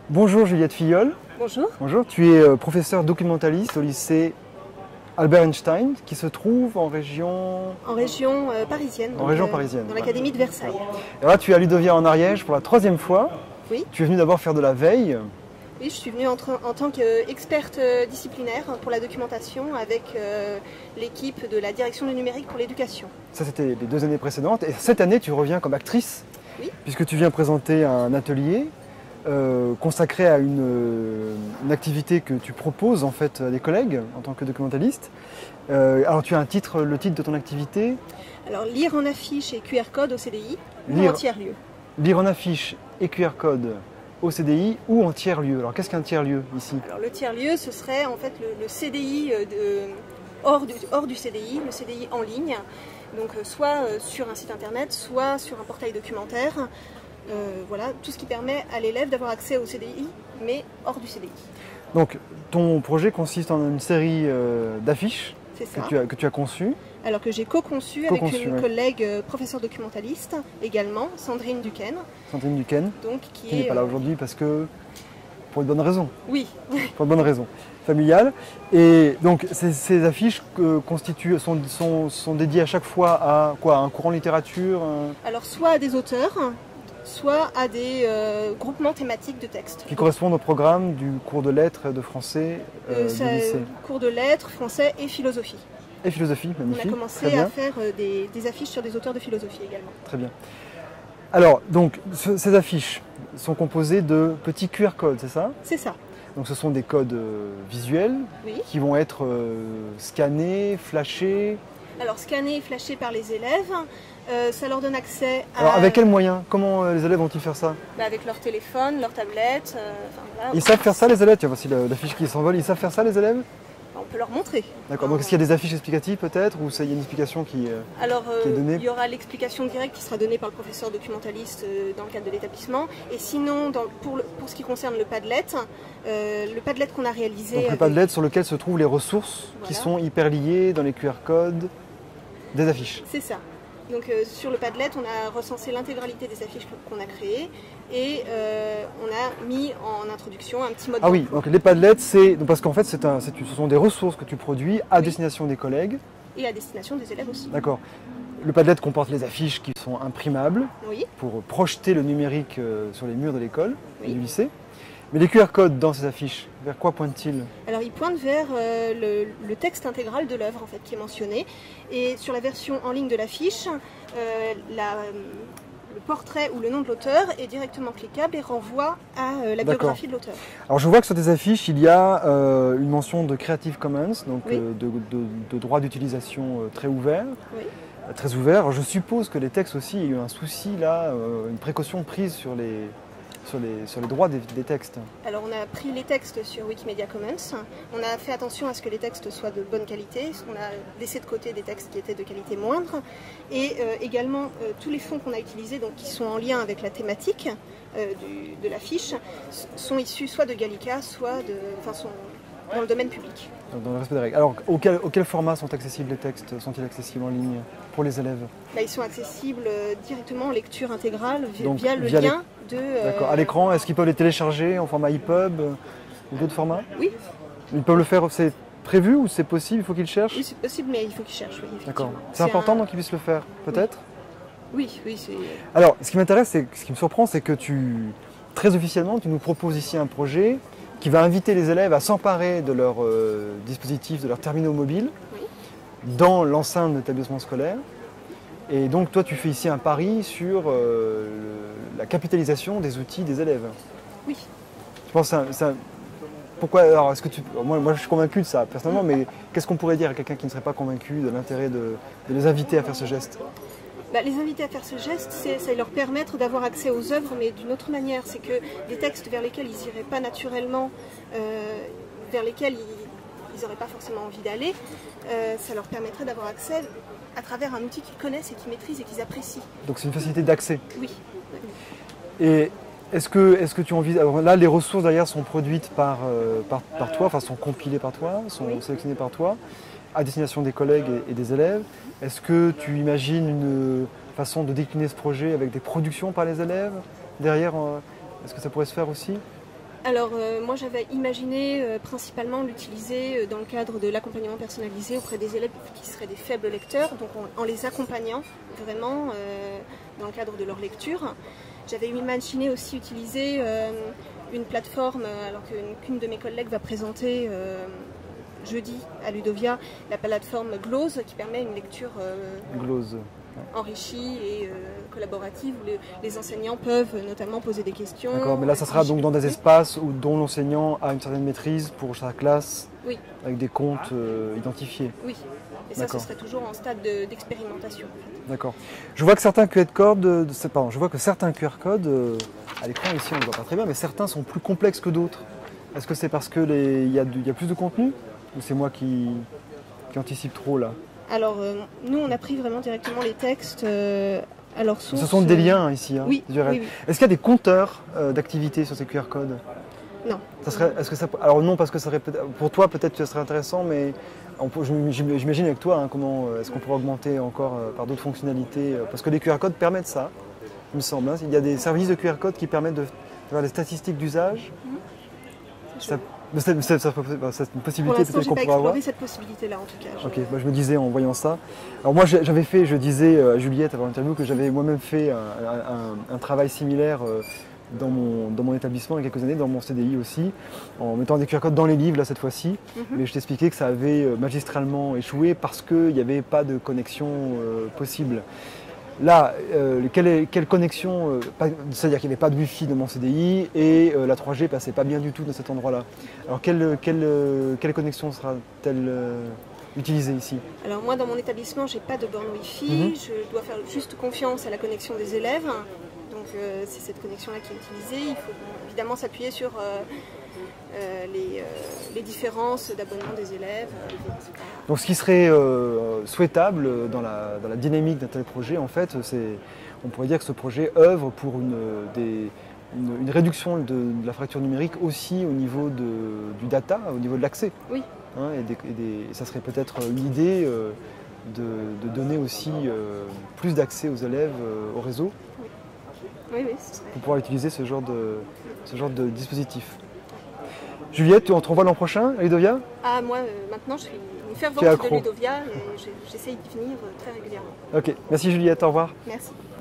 Bonjour Juliette Filleul. Bonjour. Bonjour, tu es professeur documentaliste au lycée Albert Einstein qui se trouve en région... En région parisienne. En région parisienne. Dans l'académie de Versailles. Et là tu es à Ludovia en Ariège pour la 3e fois. Oui. Tu es venu d'abord faire de la veille. Oui, je suis venue en tant qu'experte disciplinaire pour la documentation avec l'équipe de la direction du numérique pour l'éducation. Ça c'était les 2 années précédentes. Et cette année tu reviens comme actrice. Oui. Puisque tu viens présenter un atelier consacré à une activité que tu proposes en fait à des collègues en tant que documentaliste. Alors tu as le titre de ton activité? Alors lire en affiche et QR code au CDI ou en tiers-lieu. Lire en affiche et QR code au CDI ou en tiers-lieu. Alors qu'est-ce qu'un tiers-lieu ici? Alors le tiers-lieu, ce serait en fait le CDI hors du CDI, le CDI en ligne. Donc soit sur un site internet, soit sur un portail documentaire. Voilà, tout ce qui permet à l'élève d'avoir accès au CDI, mais hors du CDI. Donc ton projet consiste en une série d'affiches que tu as conçues. Alors que j'ai co-conçu avec une collègue professeure documentaliste également, Sandrine Duquesne. Sandrine Duquesne, donc, qui n'est pas là aujourd'hui parce que... pour une bonne raison. Oui. Pour une bonne raison. Familiale. Et donc ces affiches sont dédiées à chaque fois à quoi? Un courant de littérature? Alors soit à des auteurs, soit à des groupements thématiques de textes. Qui correspondent au programme du cours de lettres de français du lycée. Cours de lettres, français et philosophie. Et philosophie, magnifique. On a commencé à faire des affiches sur des auteurs de philosophie également. Très bien. Alors, donc, ces affiches sont composées de petits QR codes, c'est ça? C'est ça. Donc ce sont des codes visuels qui vont être scannés, flashés. Alors scannés et flashés par les élèves, ça leur donne accès à... Alors avec quels moyens? Comment les élèves vont-ils faire ça? Avec leur téléphone, leur tablette. Voilà. Ils savent faire ça les élèves? Tiens, voici l'affiche qui s'envole. Ils savent faire ça les élèves? On peut leur montrer. D'accord, donc est-ce qu'il y a des affiches explicatives peut-être, ou il y a une explication qui est donnée? Il y aura l'explication directe qui sera donnée par le professeur documentaliste dans le cadre de l'établissement. Et sinon, pour ce qui concerne le Padlet qu'on a réalisé... Donc le Padlet sur lequel se trouvent les ressources qui sont hyper liées dans les QR codes des affiches. C'est ça. Donc sur le Padlet, on a recensé l'intégralité des affiches qu'on a créées et on a mis en introduction un petit mode d'emploi. Oui, donc les Padlets, parce qu'en fait ce sont des ressources que tu produis à destination des collègues. Et à destination des élèves aussi. D'accord. Le Padlet comporte les affiches qui sont imprimables pour projeter le numérique sur les murs de l'école et du lycée. Mais les QR codes dans ces affiches, vers quoi pointent-ils? Alors ils pointent vers le texte intégral de l'œuvre en fait, qui est mentionné. Et sur la version en ligne de l'affiche, le portrait ou le nom de l'auteur est directement cliquable et renvoie à la biographie de l'auteur. Alors je vois que sur des affiches, il y a une mention de Creative Commons, donc de droit d'utilisation très ouvert. Très ouvert. Alors, je suppose que les textes aussi, il y a eu un souci là, une précaution prise sur les droits des textes. Alors on a pris les textes sur Wikimedia Commons, on a fait attention à ce que les textes soient de bonne qualité, on a laissé de côté des textes qui étaient de qualité moindre, et également tous les fonds qu'on a utilisés, donc, qui sont en lien avec la thématique de l'affiche, sont issus soit de Gallica, soit sont dans le domaine public. Dans le respect des règles. Alors auquel format sont accessibles les textes? Sont-ils accessibles en ligne pour les élèves? Ils sont accessibles directement en lecture intégrale via le lien de... D'accord. À l'écran, est-ce qu'ils peuvent les télécharger en format EPUB ou d'autres formats? Oui. Ils peuvent le faire, c'est prévu ou c'est possible? Il faut qu'ils cherchent? Oui, c'est possible, mais il faut qu'ils cherchent. Oui, d'accord. C'est important donc qu'ils puissent le faire, peut-être? Oui, c'est... Alors, ce qui m'intéresse, ce qui me surprend, c'est que très officiellement, tu nous proposes ici un projet qui va inviter les élèves à s'emparer de leur dispositifs, de leurs terminaux mobiles, dans l'enceinte de l'établissement scolaire. Et donc toi, tu fais ici un pari sur la capitalisation des outils des élèves. Oui. Je pense que pourquoi? Alors, moi, je suis convaincu de ça personnellement, mais qu'est-ce qu'on pourrait dire à quelqu'un qui ne serait pas convaincu de l'intérêt de les inviter à faire ce geste? Les inviter à faire ce geste, c'est leur permettre d'avoir accès aux œuvres, mais d'une autre manière. C'est que des textes vers lesquels ils n'iraient pas naturellement, vers lesquels ils n'auraient pas forcément envie d'aller, ça leur permettrait d'avoir accès à travers un outil qu'ils connaissent et qu'ils maîtrisent et qu'ils apprécient. Donc c'est une facilité d'accès? Oui. Et est-ce que tu envisages... Alors là, les ressources derrière sont produites par toi, enfin sont compilées par toi, sont sélectionnées par toi, à destination des collègues et des élèves. Est-ce que tu imagines une façon de décliner ce projet avec des productions par les élèves derrière? Est-ce que ça pourrait se faire aussi? Alors moi j'avais imaginé principalement l'utiliser dans le cadre de l'accompagnement personnalisé auprès des élèves qui seraient des faibles lecteurs, donc en les accompagnant vraiment dans le cadre de leur lecture. J'avais imaginé aussi utiliser une plateforme, alors qu'une de mes collègues va présenter jeudi à Ludovia, la plateforme Glose qui permet une lecture enrichie et collaborative où les enseignants peuvent notamment poser des questions. D'accord, mais là ça sera donc dans des espaces dont l'enseignant a une certaine maîtrise pour sa classe, oui, avec des comptes identifiés. Oui, et ça ce serait toujours en stade d'expérimentation. D'accord. Je vois que certains QR codes, certains QR codes à l'écran ici on ne voit pas très bien, mais certains sont plus complexes que d'autres. Est-ce que c'est parce que il y a plus de contenu ou c'est moi qui anticipe trop là? Alors nous on a pris vraiment directement les textes à leur source. Ce sont des liens ici. Hein, oui, oui. Est-ce qu'il y a des compteurs d'activité sur ces QR codes? Non. Alors non, parce que ça serait pour toi peut-être que ce serait intéressant, mais j'imagine avec toi comment est-ce qu'on pourrait augmenter encore par d'autres fonctionnalités, parce que les QR codes permettent ça, il me semble. Hein. Il y a des services de QR code qui permettent d'avoir des statistiques d'usage. C'est une possibilité peut-être qu'on pourrait avoir. Cette possibilité-là en tout cas. Ok, moi je me disais en voyant ça. Alors moi je disais à Juliette avant l'interview que j'avais moi-même fait un travail similaire dans mon établissement il y a quelques années, dans mon CDI aussi, en mettant des QR codes dans les livres là cette fois-ci. Mais je t'expliquais que ça avait magistralement échoué parce qu'il n'y avait pas de connexion possible. Là, quelle connexion, c'est-à-dire qu'il n'y avait pas de Wi-Fi dans mon CDI et la 3G passait pas bien du tout dans cet endroit-là. Alors quelle connexion sera-t-elle utilisée ici? Alors moi dans mon établissement j'ai pas de borne Wi-Fi, je dois faire juste confiance à la connexion des élèves. Donc c'est cette connexion-là qui est utilisée. Il faut évidemment s'appuyer sur les différences d'abonnement des élèves. Donc ce qui serait souhaitable dans la dynamique d'un tel projet, en fait, on pourrait dire que ce projet œuvre pour une réduction de la fracture numérique aussi au niveau du data, au niveau de l'accès. Oui. Hein, ça serait peut-être une idée de donner aussi plus d'accès aux élèves au réseau. Oui, pour pouvoir utiliser ce genre de dispositif. Juliette, on te revoit l'an prochain à Ludovia? Ah, moi, maintenant, je suis une fervente de Ludovia et j'essaye d'y venir très régulièrement. Ok, merci Juliette, au revoir. Merci.